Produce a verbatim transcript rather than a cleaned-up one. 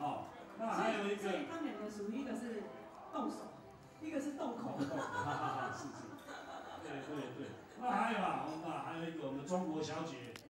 好，那还有一个， 所以他们两个属于一个是动手，一个是动口。 动口，哈哈哈，是是，对对对。那还有啊，我们啊还有一个我们的中国小姐